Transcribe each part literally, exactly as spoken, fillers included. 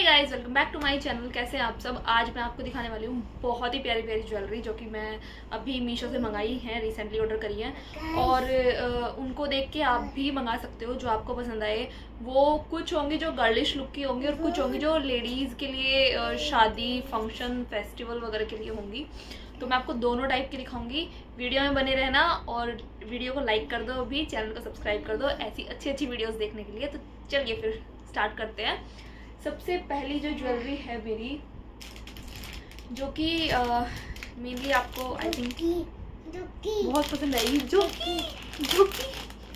Guys, welcome back to my channel. कैसे हैं आप सब। आज मैं आपको दिखाने वाली हूँ बहुत ही प्यारी प्यारी ज्वेलरी जो कि मैं अभी मीशो से मंगाई है, रिसेंटली ऑर्डर करी है। और आ, उनको देख के आप भी मंगा सकते हो जो आपको पसंद आए। वो कुछ होंगी जो गर्लिश लुक की होंगी और कुछ होंगी जो लेडीज़ के लिए आ, शादी, फंक्शन, फेस्टिवल वगैरह के लिए होंगी। तो मैं आपको दोनों टाइप की दिखाऊंगी। वीडियो में बने रहना और वीडियो को लाइक कर दो, भी चैनल को सब्सक्राइब कर दो ऐसी अच्छी अच्छी वीडियोस देखने के लिए। तो चलिए फिर स्टार्ट करते हैं। सबसे पहली जो ज्वेलरी है मेरी, जो कि मेनली आपको आई थिंक बहुत पसंद आएगी, जो कि जो कि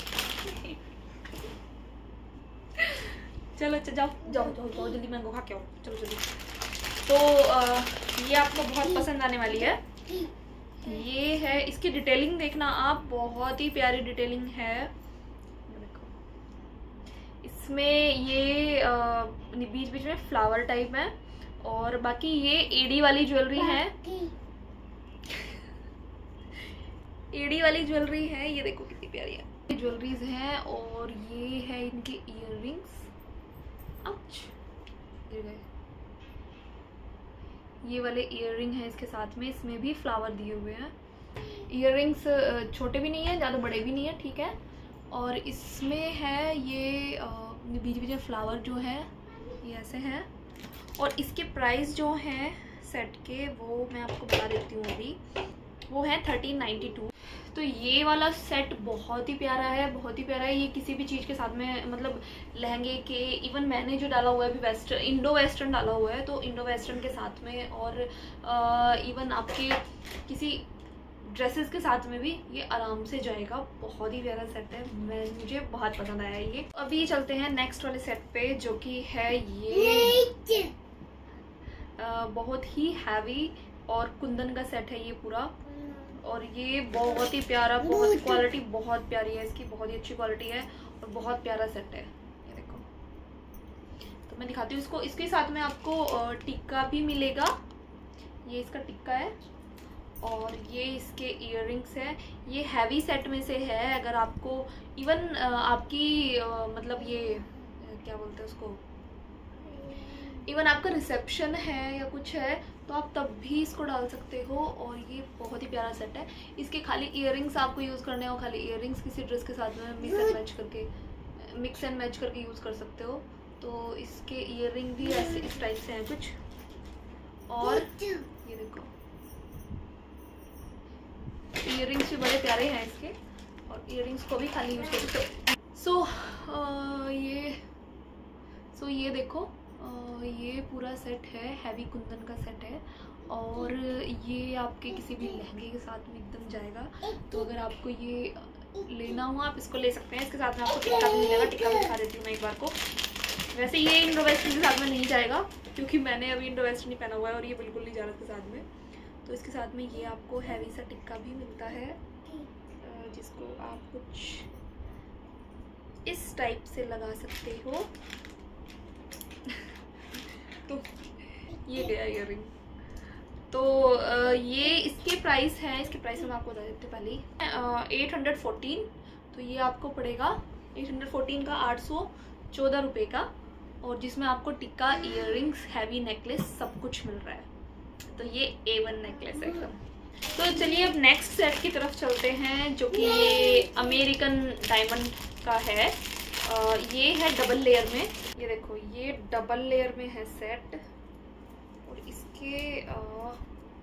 चलो जाओ जाओ जाओ जाओ जल्दी मैंगो खा के आओ, चलो जल्दी। तो आ, ये आपको बहुत पसंद आने वाली है। ये है, इसकी डिटेलिंग देखना आप, बहुत ही प्यारी डिटेलिंग है। इसमें ये बीच बीच में फ्लावर टाइप है और बाकी ये एडी वाली ज्वेलरी है। एडी वाली ज्वेलरी है, ये देखो कितनी प्यारी है। ज्वेलरीज हैं और ये है इनके इयररिंग्स। अच्छा, ये वाले इयररिंग है इसके साथ में, इसमें भी फ्लावर दिए हुए हैं। इयररिंग्स छोटे भी नहीं है, ज़्यादा बड़े भी नहीं है, ठीक है। और इसमें है ये बीच बीच में फ्लावर जो है ये ऐसे हैं। और इसके प्राइस जो हैं सेट के वो मैं आपको बता देती हूँ अभी, वो है थर्टीन नाइन्टी टू। तो ये वाला सेट बहुत ही प्यारा है, बहुत ही प्यारा है। ये किसी भी चीज़ के साथ में, मतलब लहंगे के, इवन मैंने जो डाला हुआ है अभी वेस्टर्न, इंडो वेस्टर्न डाला हुआ है, तो इंडो वेस्टर्न के साथ में और आ, इवन आपके किसी ड्रेसेस के साथ में भी ये आराम से जाएगा। बहुत ही प्यारा सेट है, मैं मुझे बहुत पसंद आया ये। अभी चलते हैं नेक्स्ट वाले सेट पे, जो कि है ये आ, बहुत ही हैवी और कुंदन का सेट है ये पूरा। और ये बहुत ही प्यारा, बहुत क्वालिटी बहुत प्यारी है इसकी, बहुत ही अच्छी क्वालिटी है और बहुत प्यारा सेट है। ये देखो, तो मैं दिखाती हूँ इसको। इसके साथ में आपको टिक्का भी मिलेगा, ये इसका टिक्का है और ये इसके इयररिंग्स है। ये हैवी सेट में से है। अगर आपको इवन आपकी मतलब ये क्या बोलते हैं उसको, इवन आपका रिसेप्शन है या कुछ है तो आप तब भी इसको डाल सकते हो। और ये बहुत ही प्यारा सेट है। इसके खाली इयररिंग्स आपको यूज़ करने हो, खाली इयररिंग्स किसी ड्रेस के साथ में मिक्स एंड मैच करके मिक्स एंड मैच करके यूज़ कर सकते हो। तो इसके इयररिंग भी ऐसे इस टाइप से हैं कुछ। और ये देखो, इयररिंग्स भी बड़े प्यारे हैं इसके, और इयररिंग्स को भी खाली यूज कर सकते हो। सो ये सो so, ये देखो, Uh, ये पूरा सेट है, हैवी कुंदन का सेट है। और ये आपके किसी भी लहंगे के साथ में एकदम जाएगा। तो अगर आपको ये लेना हो आप इसको ले सकते हैं। इसके साथ में आपको टिक्का भी मिलेगा, टिक्का भी दिखा देती हूँ मैं एक बार को। वैसे ये इंडो वेस्टर्न के साथ में नहीं जाएगा क्योंकि मैंने अभी इंडो वेस्टर्न नहीं पहना हुआ है और ये बिल्कुल नहीं जा रहा इसके साथ में। तो इसके साथ में ये आपको हैवी सा टिक्का भी मिलता है, जिसको आप कुछ इस टाइप से लगा सकते हो। तो ये गया इयररिंग। तो ये इसके प्राइस है, इसके प्राइस हम आपको बता देते पहले। एट हंड्रेड फोर्टीन, तो ये आपको पड़ेगा एट हंड्रेड फोर्टीन का आठ सौ चौदह रुपये का। और जिसमें आपको टिक्का, इयररिंग्स, हैवी नेकलेस सब कुछ मिल रहा है। तो ये ए वन नेकलेस है एकदम। तो चलिए अब नेक्स्ट सेट की तरफ चलते हैं, जो कि ये अमेरिकन डायमंड का है। Uh, ये है डबल लेयर में। ये देखो, ये डबल लेयर में है सेट। और इसके uh,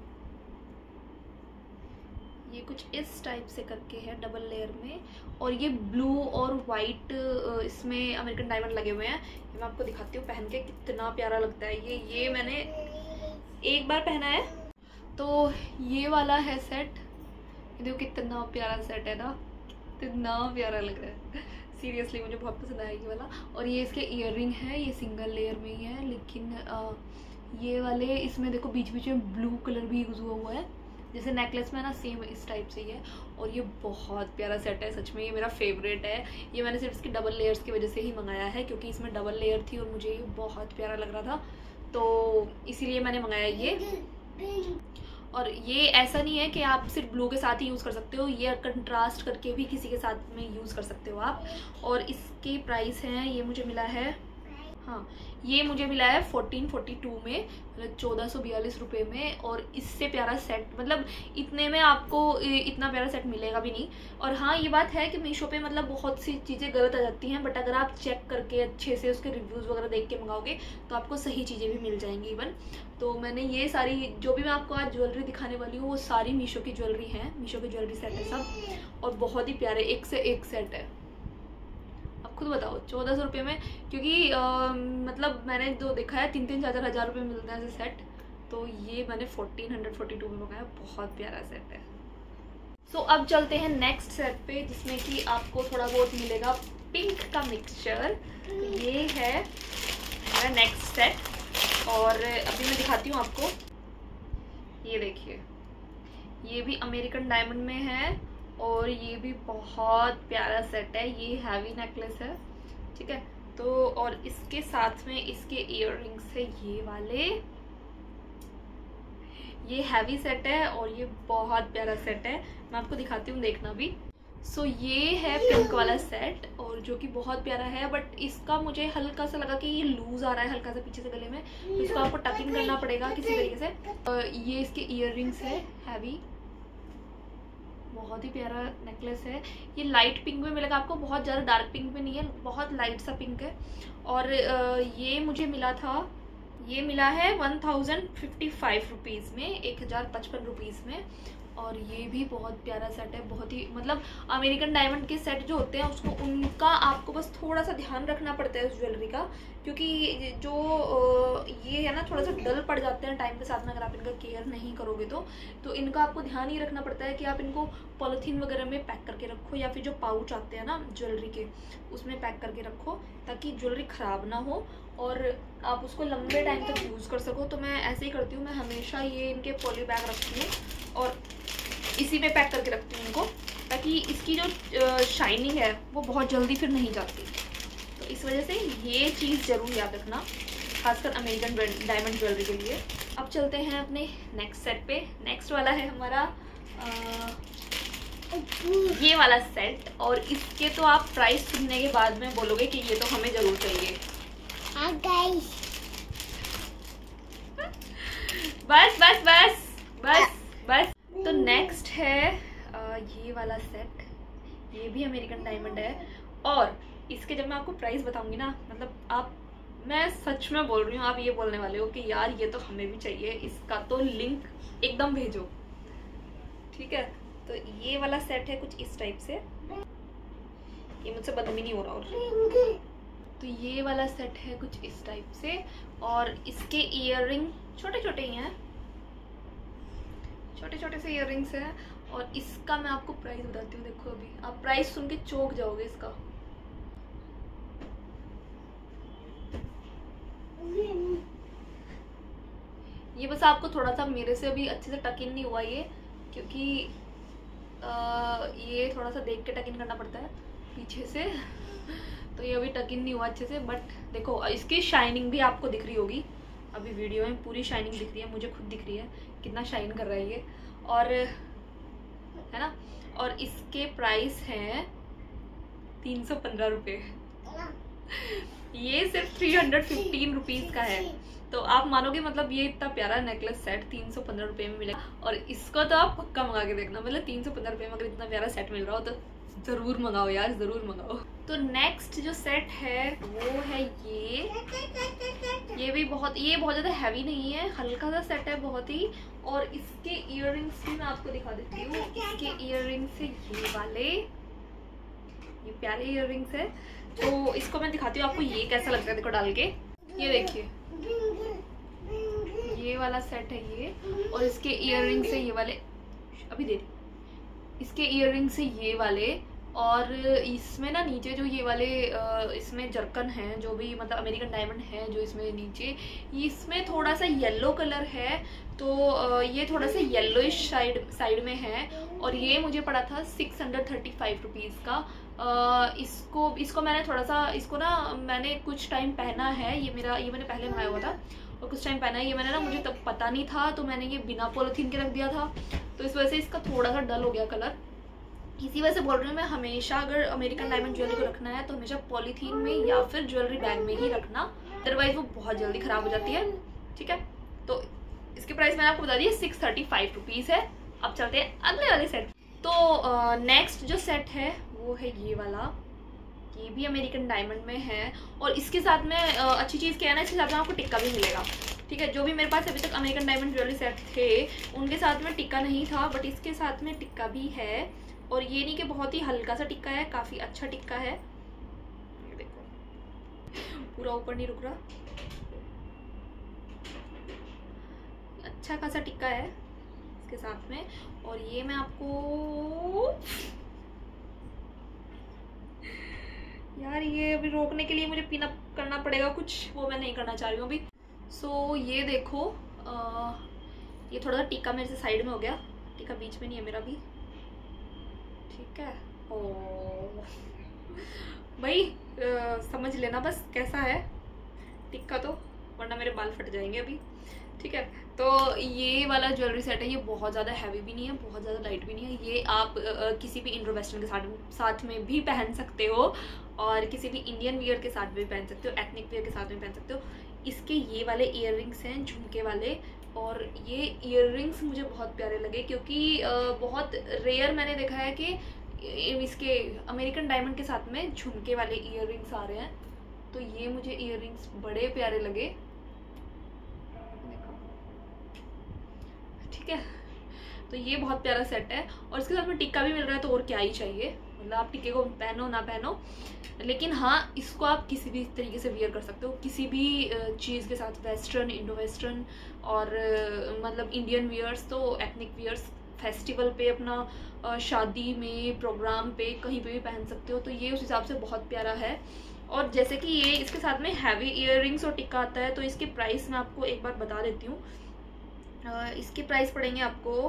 ये कुछ इस टाइप से करके है डबल लेयर में। और ये ब्लू और वाइट uh, इसमें अमेरिकन डायमंड लगे हुए हैं। ये मैं आपको दिखाती हूँ पहन के, कितना प्यारा लगता है ये। ये मैंने एक बार पहना है। तो ये वाला है सेट, ये देखो कितना प्यारा सेट है ना, कितना प्यारा लग रहा है सीरियसली, मुझे बहुत पसंद आया ये वाला। और ये इसके इयररिंग है, ये सिंगल लेयर में ही है, लेकिन आ, ये वाले इसमें देखो बीच बीच में ब्लू कलर भी यूज़ हुआ हुआ है, जैसे नेकलेस में ना, सेम इस टाइप से ही है। और ये बहुत प्यारा सेट है, सच में ये मेरा फेवरेट है। ये मैंने सिर्फ इसकी डबल लेयर्स की वजह से ही मंगाया है, क्योंकि इसमें डबल लेयर थी और मुझे ये बहुत प्यारा लग रहा था, तो इसीलिए मैंने मंगाया ये। और ये ऐसा नहीं है कि आप सिर्फ ब्लू के साथ ही यूज़ कर सकते हो, ये कंट्रास्ट करके भी किसी के साथ में यूज़ कर सकते हो आप। और इसके प्राइस हैं, ये मुझे मिला है हाँ, ये मुझे मिला है फोर्टीन फोर्टी टू में, मतलब चौदह सौ बयालीस रुपये में। और इससे प्यारा सेट, मतलब इतने में आपको इतना प्यारा सेट मिलेगा भी नहीं। और हाँ, ये बात है कि मीशो पे मतलब बहुत सी चीज़ें गलत आ जाती हैं, बट अगर आप चेक करके अच्छे से उसके रिव्यूज़ वगैरह देख के मंगाओगे तो आपको सही चीज़ें भी मिल जाएंगी इवन। तो मैंने ये सारी जो भी मैं आपको आज ज्वेलरी दिखाने वाली हूँ वो सारी मीशो की ज्वेलरी हैं, मीशो की ज्वेलरी सेट है सब, और बहुत ही प्यारे, एक से एक सेट है। खुद बताओ चौदह सौ रुपये में, क्योंकि आ, मतलब मैंने जो देखा है तीन तीन चार चार हज़ार रुपये मिलते हैं ऐसे सेट, तो ये मैंने फोर्टीन हंड्रेड फोर्टी टू में मंगाया, बहुत प्यारा सेट है। सो so, अब चलते हैं नेक्स्ट सेट पे, जिसमें कि आपको थोड़ा बहुत मिलेगा पिंक का मिक्सचर। ये है मेरा नेक्स्ट सेट, और अभी मैं दिखाती हूँ आपको। ये देखिए, ये भी अमेरिकन डायमंड में है, और ये भी बहुत प्यारा सेट है। ये हैवी नेकलेस है, ठीक है। तो और इसके साथ में इसके इयररिंग्स है ये वाले, ये हैवी सेट है और ये बहुत प्यारा सेट है। मैं आपको दिखाती हूँ, देखना भी। सो so, ये है पिंक वाला सेट, और जो कि बहुत प्यारा है, बट इसका मुझे हल्का सा लगा कि ये लूज आ रहा है हल्का सा पीछे से गले में, तो इसको आपको टकिंग करना पड़ेगा किसी तरीके से। ये इसके इयररिंग्स है हैवी, बहुत ही प्यारा नेकलेस है। ये लाइट पिंक में मिलेगा आपको, बहुत ज़्यादा डार्क पिंक में नहीं है, बहुत लाइट सा पिंक है। और ये मुझे मिला था, ये मिला है one thousand fifty five rupees में, एक हज़ार पचपन रुपीज़ में। और ये भी बहुत प्यारा सेट है, बहुत ही मतलब अमेरिकन डायमंड के सेट जो होते हैं उसको उनका आपको बस थोड़ा सा ध्यान रखना पड़ता है उस ज्वेलरी का, क्योंकि जो ये है ना थोड़ा सा डल पड़ जाते हैं टाइम के साथ में अगर आप इनका केयर नहीं करोगे तो तो इनका आपको ध्यान ही रखना पड़ता है कि आप इनको पॉलीथीन वगैरह में पैक करके रखो, या फिर जो पाउच आते हैं ना ज्वेलरी के उसमें पैक करके रखो, ताकि ज्वेलरी ख़राब ना हो और आप उसको लंबे टाइम तक यूज़ कर सको। तो मैं ऐसे ही करती हूँ, मैं हमेशा ये इनके पॉली बैग रखती हूँ और इसी में पैक करके रखती हूँ इनको, ताकि इसकी जो शाइनिंग है वो बहुत जल्दी फिर नहीं जाती। तो इस वजह से ये चीज़ ज़रूर याद रखना, खासकर अमेरिकन डायमंड ज्वेलरी के लिए। अब चलते हैं अपने नेक्स्ट सेट पे। नेक्स्ट वाला है हमारा आ, ये वाला सेट, और इसके तो आप प्राइस सुनने के बाद में बोलोगे कि ये तो हमें ज़रूर चाहिए। हाँ गाइस, बस बस बस बस बस। तो नेक्स्ट है आ, ये वाला सेट, ये भी अमेरिकन डायमंड है, और इसके जब मैं आपको प्राइस बताऊंगी ना, मतलब आप, मैं सच में बोल रही हूँ, आप ये बोलने वाले हो कि यार ये तो हमें भी चाहिए, इसका तो लिंक एकदम भेजो, ठीक है। तो ये वाला सेट है कुछ इस टाइप से, ये मुझसे बंद भी नहीं हो रहा। और तो ये वाला सेट है कुछ इस टाइप से, और इसके ईयररिंग छोटे छोटे ही हैं, छोटे छोटे से ईयररिंग्स हैं। और इसका मैं आपको प्राइस बताती हूँ, देखो अभी आप प्राइस सुन के चौंक जाओगे इसका। ये बस आपको थोड़ा सा मेरे से अभी अच्छे से टक इन नहीं हुआ ये, क्योंकि आ, ये थोड़ा सा देख के टक इन करना पड़ता है पीछे से, तो ये अभी टक इन नहीं हुआ अच्छे से। बट देखो इसकी शाइनिंग भी आपको दिख रही होगी, अभी वीडियो में पूरी शाइनिंग दिख रही है, मुझे खुद दिख रही है कितना शाइन कर रहा है ये, और है ना। और इसके प्राइस हैं तीन सौ पंद्रह रुपये, ये सिर्फ थ्री हंड्रेड फिफ्टीन रुपीज़ का है। तो आप मानोगे, मतलब ये इतना प्यारा नेकलेस सेट तीन सौ पंद्रह रुपये में मिलेगा, और इसको तो आप पक्का मंगा के देखना, मतलब तीन सौ पंद्रह रुपये में अगर इतना प्यारा सेट मिल रहा हो तो ज़रूर मंगाओ यार, ज़रूर मंगाओ। तो नेक्स्ट जो सेट है वो है ये ये भी बहुत ये बहुत ज़्यादा हैवी नहीं है, हल्का सा सेट है बहुत ही। और इसके इयररिंग्स भी मैं आपको दिखा देती हूँ। इसके इयररिंग्स है ये वाले, ये प्यारे इयररिंग्स है। तो इसको मैं दिखाती हूँ आपको ये कैसा लगता है, देखो डाल के। ये देखिए ये वाला सेट है ये, और इसके इयररिंग्स है ये वाले, अभी दे इसके इयररिंग्स है ये वाले। और इसमें ना नीचे जो ये वाले इसमें जर्कन है, जो भी मतलब अमेरिकन डायमंड है जो इसमें नीचे, इसमें थोड़ा सा येलो कलर है, तो ये थोड़ा सा येलोइश साइड साइड में है। और ये मुझे पड़ा था six hundred thirty five rupees का। Uh, इसको इसको मैंने थोड़ा सा इसको ना मैंने कुछ टाइम पहना है, ये मेरा ये मैंने पहले मंगाया हुआ था और कुछ टाइम पहना है ये मैंने ना, मुझे तब पता नहीं था तो मैंने ये बिना पॉलीथीन के रख दिया था, तो इस वजह से इसका थोड़ा सा डल हो गया कलर। इसी वजह से बोल रही हूँ मैं, हमेशा अगर अमेरिकन डायमंड ज्वेलरी को रखना है तो हमेशा पॉलीथीन में या फिर ज्वेलरी बैग में ही रखना, अदरवाइज वो बहुत जल्दी ख़राब हो जाती है, ठीक है। तो इसके प्राइस मैंने आपको बता दिया सिक्स थर्टी फाइव रुपीज़ है। अब चलते हैं अगले वाले सेट। तो नेक्स्ट uh, जो सेट है वो है ये वाला, ये भी अमेरिकन डायमंड में है। और इसके साथ में uh, अच्छी चीज़ क्या है ना, इसके साथ में आपको टिक्का भी मिलेगा, ठीक है। जो भी मेरे पास अभी तक अमेरिकन डायमंड ज्वेलरी सेट थे उनके साथ में टिक्का नहीं था, बट इसके साथ में टिक्का भी है। और ये नहीं कि बहुत ही हल्का सा टिक्का है, काफ़ी अच्छा टिक्का है। ये देखो पूरा ऊपर नहीं रुक रहा, अच्छा खासा टिक्का है इसके साथ में। और ये मैं आपको यार ये अभी रोकने के लिए मुझे पिन अप करना पड़ेगा कुछ, वो मैं नहीं करना चाह रही हूँ अभी। सो so, ये देखो आ, ये थोड़ा सा टिक्का मेरे से साइड में हो गया, टिक्का बीच में नहीं है मेरा भी, ठीक है। ओ भाई आ, समझ लेना बस कैसा है टिक्का, तो वरना मेरे बाल फट जाएंगे अभी, ठीक है। तो ये वाला ज्वेलरी सेट है, ये बहुत ज़्यादा हैवी भी नहीं है, बहुत ज़्यादा लाइट भी नहीं है। ये आप आ, किसी भी इंडो वेस्टर्न के साथ साथ में भी पहन सकते हो, और किसी भी इंडियन वियर के साथ भी पहन सकते हो, एथनिक वियर के साथ भी पहन सकते हो। इसके ये वाले इयररिंग्स हैं झुमके वाले, और ये इयररिंग्स मुझे बहुत प्यारे लगे, क्योंकि आ, बहुत रेयर मैंने देखा है कि इसके अमेरिकन डायमंड के साथ में झुमके वाले इयररिंग्स आ रहे हैं। तो ये मुझे इयररिंग्स बड़े प्यारे लगे, ठीक है। तो ये बहुत प्यारा सेट है, और इसके साथ में टिक्का भी मिल रहा है, तो और क्या ही चाहिए। मतलब आप टिक्के को पहनो ना पहनो, लेकिन हाँ इसको आप किसी भी तरीके से वियर कर सकते हो, किसी भी चीज़ के साथ, वेस्टर्न, इंडो वेस्टर्न, और मतलब इंडियन वियर्स, तो एथनिक वियर्स, फेस्टिवल पे, अपना शादी में, प्रोग्राम पे, कहीं पे भी पहन सकते हो। तो ये उस हिसाब से बहुत प्यारा है। और जैसे कि ये इसके साथ में हैवी इयररिंग्स और टिक्का आता है, तो इसके प्राइस मैं आपको एक बार बता देती हूँ। इसके प्राइस पड़ेंगे आपको,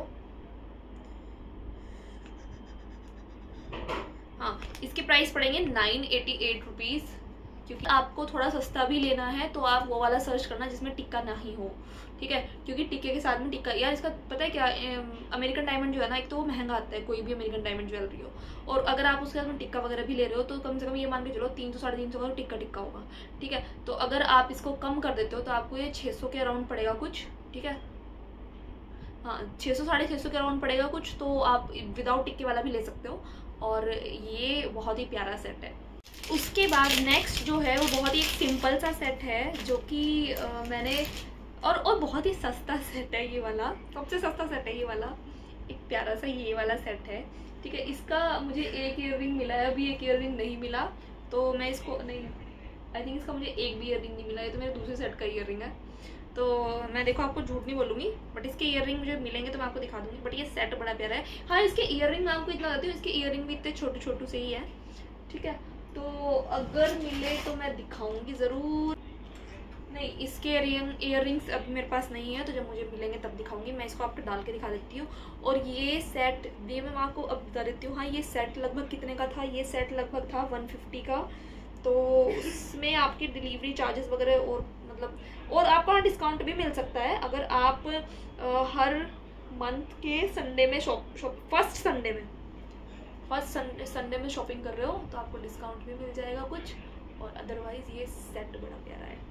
हाँ इसके प्राइस पड़ेंगे नाइन एटी एट रुपीज़। क्योंकि आपको थोड़ा सस्ता भी लेना है तो आप वो वाला सर्च करना जिसमें टिक्का नहीं हो, ठीक है। क्योंकि टिक्के के साथ में टिक्का, यार इसका पता है क्या, अमेरिकन डायमंड जो है ना, एक तो वो महंगा आता है, कोई भी अमेरिकन डायमंड ज्वेलरी हो, और अगर आप उसके साथ में टिक्का वगैरह भी ले रहे हो तो कम से कम ये मान के चलो तीन सौ साढ़े तीन सौ का टिक्का टिक्का होगा, ठीक है। तो अगर आप इसको कम कर देते हो तो आपको ये छः सौ के अराउंड पड़ेगा कुछ, ठीक है। हाँ छः सौ साढ़े छः सौ के अराउंड पड़ेगा कुछ, तो आप विदाउट टिक्के वाला भी ले सकते हो। और ये बहुत ही प्यारा सेट है। उसके बाद नेक्स्ट जो है वो बहुत ही एक सिंपल सा सेट है, जो कि मैंने और और बहुत ही सस्ता सेट है ये वाला, सबसे सस्ता सेट है ये वाला, एक प्यारा सा ये वाला सेट है, ठीक है। इसका मुझे एक ईयररिंग मिला है, अभी एक ईयररिंग नहीं मिला, तो मैं इसको नहीं, आई थिंक इसका मुझे एक भी ईयररिंग नहीं मिला है, तो मेरे दूसरे सेट का ईयररिंग है। तो मैं देखो आपको झूठ नहीं बोलूँगी, बट इसके ईयररिंग मुझे मिलेंगे तो मैं आपको दिखा दूँगी। बट ये सेट बड़ा प्यारा है। हाँ इसके ईयररिंग मैं आपको इतना बताती हूँ, इसके ईयररिंग भी इतने छोटे छोटे से ही है, ठीक है। तो अगर मिले तो मैं दिखाऊंगी ज़रूर। नहीं इसके ईयरिंग ईयररिंग्स अब मेरे पास नहीं है, तो जब मुझे मिलेंगे तब दिखाऊंगी। मैं इसको आपको डाल के दिखा देती हूँ। और ये सेट ये मैं आपको अब बता देती हूँ। हाँ ये सेट लगभग कितने का था, ये सेट लगभग था वन फिफ्टी का। तो उसमें आपकी डिलीवरी चार्जेस वगैरह और मतलब और आपको डिस्काउंट भी मिल सकता है अगर आप आ, हर मंथ के संडे में शॉप शॉप फर्स्ट संडे में फर्स्ट संडे में शॉपिंग कर रहे हो तो आपको डिस्काउंट भी मिल जाएगा कुछ। और अदरवाइज़ ये सेट बड़ा प्यारा है।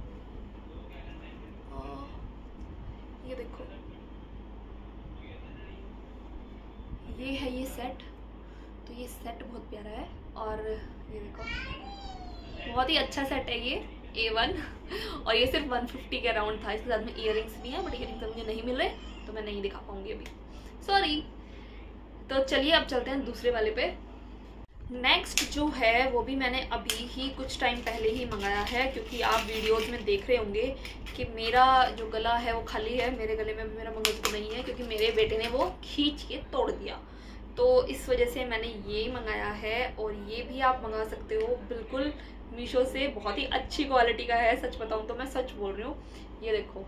आ, ये देखो ये है ये सेट, तो ये सेट बहुत प्यारा है। और ये देखो बहुत ही अच्छा सेट है ये ए वन और ये सिर्फ वन फिफ्टी के अराउंड था। इसके साथ में इयररिंग्स भी हैं, बट इयररिंग्स मुझे नहीं मिल रहे तो मैं नहीं दिखा पाऊंगी अभी, सॉरी। तो चलिए अब चलते हैं दूसरे वाले पे। नेक्स्ट जो है वो भी मैंने अभी ही कुछ टाइम पहले ही मंगाया है, क्योंकि आप वीडियोस में देख रहे होंगे कि मेरा जो गला है वो खाली है, मेरे गले में मेरा मंगलसूत्र नहीं है, क्योंकि मेरे बेटे ने वो खींच के तोड़ दिया। तो इस वजह से मैंने ये मंगाया है। और ये भी आप मंगा सकते हो बिल्कुल मीशो से, बहुत ही अच्छी क्वालिटी का है। सच बताऊँ तो मैं सच बोल रही हूँ। ये देखो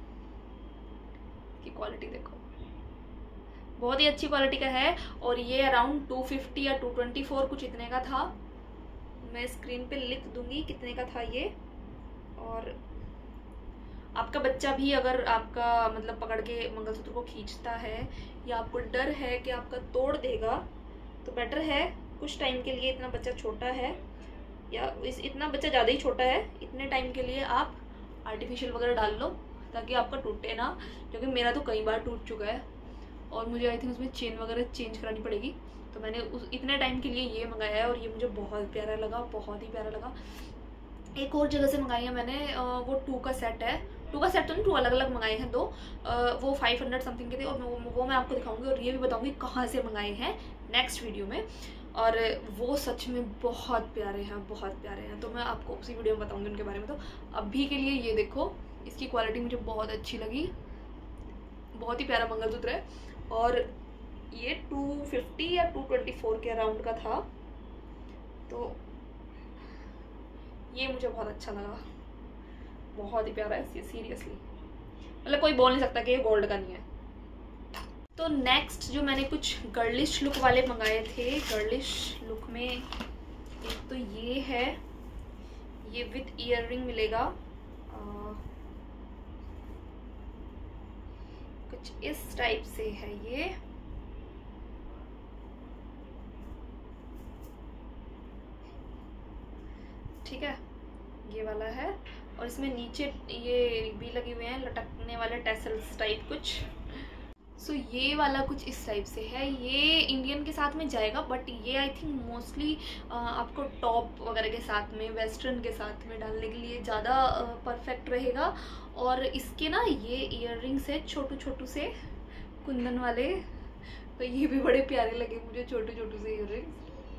की क्वालिटी देखो, बहुत ही अच्छी क्वालिटी का है। और ये अराउंड टू फिफ्टी या टू ट्वेंटी फोर कुछ इतने का था। मैं स्क्रीन पे लिख दूंगी कितने का था ये। और आपका बच्चा भी अगर आपका मतलब पकड़ के मंगलसूत्र को खींचता है या आपको डर है कि आपका तोड़ देगा, तो बेटर है कुछ टाइम के लिए, इतना बच्चा छोटा है या इस इतना बच्चा ज़्यादा ही छोटा है, इतने टाइम के लिए आप आर्टिफिशियल वगैरह डाल लो ताकि आपका टूटे ना, क्योंकि मेरा तो कई बार टूट चुका है और मुझे आई थिंक उसमें चेन वगैरह चेंज करानी पड़ेगी। तो मैंने उस इतने टाइम के लिए ये मंगाया है और ये मुझे बहुत प्यारा लगा, बहुत ही प्यारा लगा। एक और जगह से मंगाई है मैंने, वो टू का सेट है, टू का सेट तो नहीं, टू अलग अलग मंगाए हैं दो, वो फाइव हंड्रेड समथिंग के थे और वो मैं आपको दिखाऊंगी और ये भी बताऊंगी कहाँ से मंगाए हैं नेक्स्ट वीडियो में। और वो सच में बहुत प्यारे हैं, बहुत प्यारे हैं, तो मैं आपको उसी वीडियो में बताऊंगी उनके बारे में। तो अभी के लिए ये देखो, इसकी क्वालिटी मुझे बहुत अच्छी लगी, बहुत ही प्यारा मंगलसूत्र है और ये टू फिफ्टी या टू ट्वेंटी फोर के अराउंड का था, तो ये मुझे बहुत अच्छा लगा, बहुत ही प्यारा है सीरियसली, मतलब कोई बोल नहीं सकता कि ये गोल्ड का नहीं है। तो नेक्स्ट जो मैंने कुछ गर्लिश लुक वाले मंगाए थे, गर्लिश लुक में एक तो ये है, ये विथ ईयररिंग मिलेगा, आ, कुछ इस टाइप से है ये, ठीक है, ये वाला है और इसमें नीचे ये भी लगे हुए हैं लटकने वाले टैसल्स टाइप कुछ। सो so, ये वाला कुछ इस टाइप से है, ये इंडियन के साथ में जाएगा, बट ये आई थिंक मोस्टली आपको टॉप वगैरह के साथ में, वेस्टर्न के साथ में डालने के लिए ज़्यादा परफेक्ट रहेगा। और इसके ना ये ईयररिंग्स है छोटू छोटू से कुंदन वाले, तो ये भी बड़े प्यारे लगे मुझे, छोटू छोटू से ईयररिंग्स।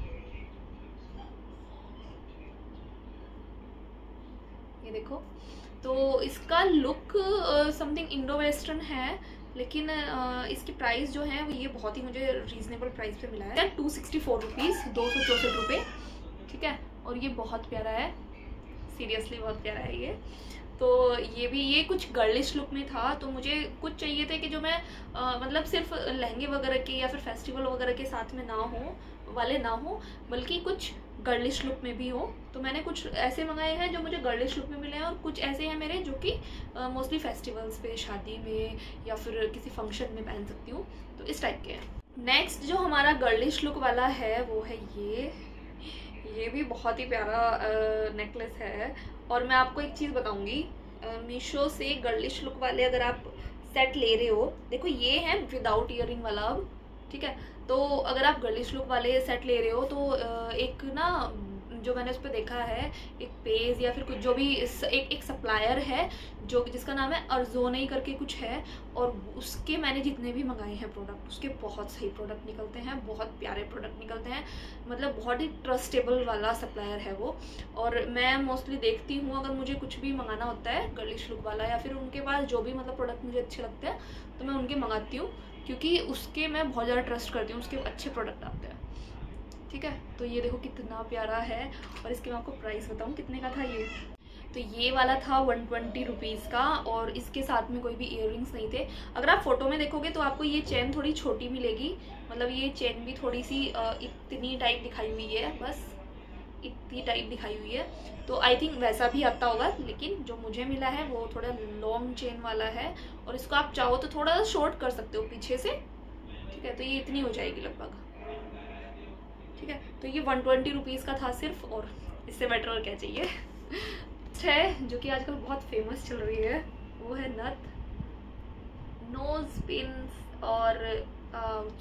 ये देखो, तो इसका लुक समथिंग इंडो वेस्टर्न है, लेकिन uh, इसकी प्राइस जो है ये बहुत ही मुझे रीजनेबल प्राइस पे मिला है, टू सिक्सटी फोर रुपीज़, दो सौ चौसठ रुपये, ठीक है। और ये बहुत प्यारा है, सीरियसली बहुत प्यारा है ये। तो ये भी, ये कुछ गर्लिश लुक में था, तो मुझे कुछ चाहिए थे कि जो मैं आ, मतलब सिर्फ लहंगे वगैरह के या फिर फेस्टिवल वगैरह के साथ में ना हो वाले ना हो, बल्कि कुछ गर्लिश लुक में भी हो। तो मैंने कुछ ऐसे मंगाए हैं जो मुझे गर्लिश लुक में मिले हैं और कुछ ऐसे हैं मेरे जो कि मोस्टली फेस्टिवल्स पे, शादी में या फिर किसी फंक्शन में पहन सकती हूँ, तो इस टाइप के हैं। नेक्स्ट जो हमारा गर्लिश लुक वाला है वो है ये ये भी बहुत ही प्यारा नेकलेस है। और मैं आपको एक चीज़ बताऊंगी, मीशो से गर्लिश लुक वाले अगर आप सेट ले रहे हो, देखो ये है विदाउट ईयरिंग वाला अब, ठीक है। तो अगर आप गर्लिश लुक वाले सेट ले रहे हो तो एक ना, जो मैंने उस पर देखा है, एक पेज या फिर कुछ जो भी एक एक सप्लायर है जो जिसका नाम है अर्जोनई करके कुछ है, और उसके मैंने जितने भी मंगाए हैं प्रोडक्ट, उसके बहुत सही प्रोडक्ट निकलते हैं, बहुत प्यारे प्रोडक्ट निकलते हैं, मतलब बहुत ही ट्रस्टेबल वाला सप्लायर है वो। और मैं मोस्टली देखती हूँ अगर मुझे कुछ भी मंगाना होता है गर्लिश लुक वाला या फिर उनके पास जो भी मतलब प्रोडक्ट मुझे अच्छे लगते हैं तो मैं उनके मंगाती हूँ, क्योंकि उसके मैं बहुत ज़्यादा ट्रस्ट करती हूँ, उसके अच्छे प्रोडक्ट आते हैं, ठीक है। तो ये देखो कितना प्यारा है, और इसके मैं आपको प्राइस बताऊँ कितने का था ये। तो ये वाला था वन ट्वेंटी रुपीज़ का, और इसके साथ में कोई भी इयररिंग्स नहीं थे। अगर आप फोटो में देखोगे तो आपको ये चेन थोड़ी छोटी मिलेगी, मतलब ये चेन भी थोड़ी सी इतनी टाइप दिखाई हुई है, बस इतनी टाइप दिखाई हुई है। तो आई थिंक वैसा भी आता होगा, लेकिन जो मुझे मिला है वो थोड़ा लॉन्ग चेन वाला है, और इसको आप चाहो तो थोड़ा शॉर्ट कर सकते हो पीछे से, ठीक है। तो ये इतनी हो जाएगी लगभग, ठीक है। तो ये वन ट्वेंटी रुपीज़ का था सिर्फ, और इससे बेटर और क्या चाहिए। है जो कि आजकल बहुत फेमस चल रही है, वो है नथ नोज पिन्स और आउच।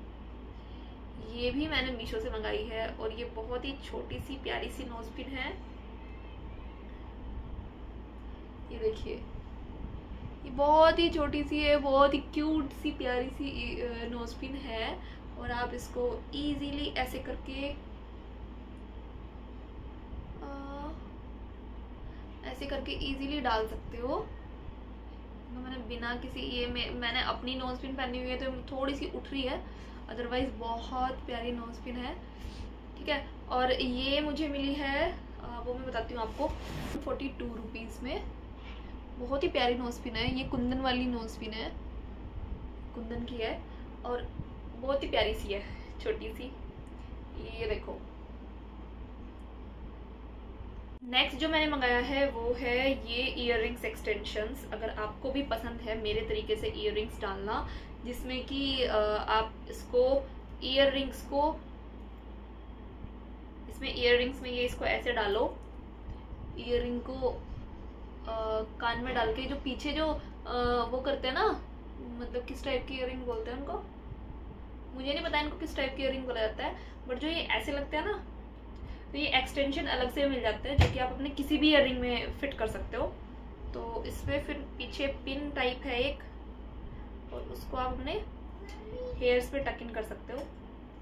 ये भी मैंने मीशो से मंगाई है, और ये बहुत ही छोटी सी प्यारी सी नोज पिन है, ये देखिए, ये बहुत ही छोटी सी है, बहुत ही क्यूट सी प्यारी सी नोज पिन है। और आप इसको इजीली ऐसे करके आ, ऐसे करके इजीली डाल सकते हो। तो मैंने बिना किसी ये में मैंने अपनी नोज पिन पहनी हुई है तो थोड़ी सी उठ रही है, अदरवाइज बहुत प्यारी नोज पिन है, ठीक है। और ये मुझे मिली है आ, वो मैं बताती हूँ आपको, फोर्टी टू रुपीज़ में। बहुत ही प्यारी नोज पिन है, ये कुंदन वाली नोज पिन है, कुंदन की है, और बहुत ही प्यारी सी है, छोटी सी, ये देखो। नेक्स्ट जो मैंने मंगाया है वो है ये इयररिंग्स एक्सटेंशंस। अगर आपको भी पसंद है मेरे तरीके से इयररिंग्स डालना, जिसमें कि आप इसको इयररिंग्स को इसमें इयररिंग्स में ये इसको ऐसे डालो, इयररिंग को कान में डाल के जो पीछे जो आ, वो करते हैं ना, मतलब किस टाइप की इयरिंग बोलते हैं उनको, मुझे नहीं पता इनको किस टाइप की इयरिंग बोला जाता है, बट जो ये ऐसे लगते हैं ना, तो ये एक्सटेंशन अलग से मिल जाते हैं जो कि आप अपने किसी भी इयरिंग में फिट कर सकते हो। तो इसमें फिर पीछे पिन टाइप है एक, और उसको आप अपने हेयर्स पे टक इन कर सकते हो।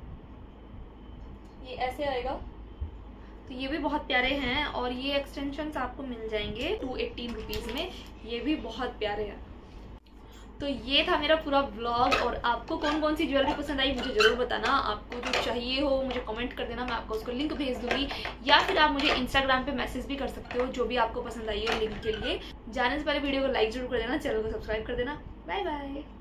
ये ऐसे आएगा, तो ये भी बहुत प्यारे हैं और ये एक्सटेंशंस आपको मिल जाएंगे टू एटीन रुपीज़ में, ये भी बहुत प्यारे हैं। तो ये था मेरा पूरा व्लॉग, और आपको कौन कौन सी ज्वेलरी पसंद आई मुझे ज़रूर बताना। आपको जो चाहिए हो मुझे कमेंट कर देना, मैं आपको उसको लिंक भेज दूंगी, या फिर आप मुझे इंस्टाग्राम पे मैसेज भी कर सकते हो जो भी आपको पसंद आई है लिंक के लिए। जाने से पहले वीडियो को लाइक जरूर कर देना, चैनल को सब्सक्राइब कर देना। Bye bye.